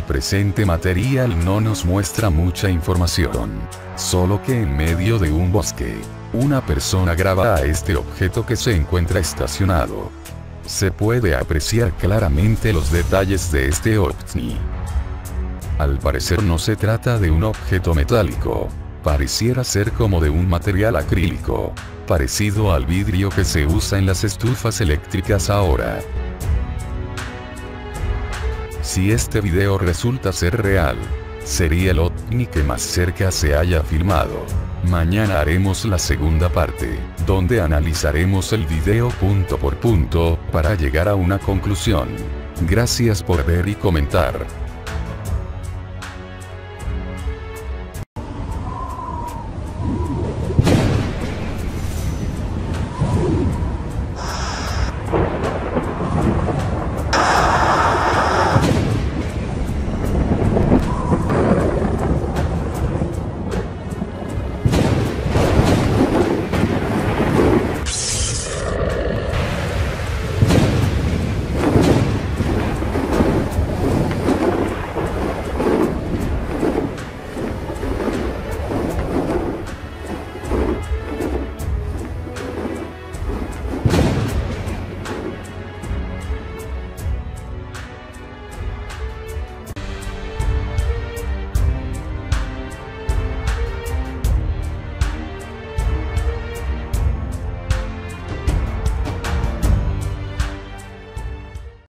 presente material no nos muestra mucha información. Solo que en medio de un bosque, una persona graba a este objeto que se encuentra estacionado. Se puede apreciar claramente los detalles de este ovni. Al parecer no se trata de un objeto metálico. Pareciera ser como de un material acrílico, parecido al vidrio que se usa en las estufas eléctricas ahora. Si este video resulta ser real, sería el ovni que más cerca se haya filmado. Mañana haremos la segunda parte, donde analizaremos el video punto por punto, para llegar a una conclusión. Gracias por ver y comentar.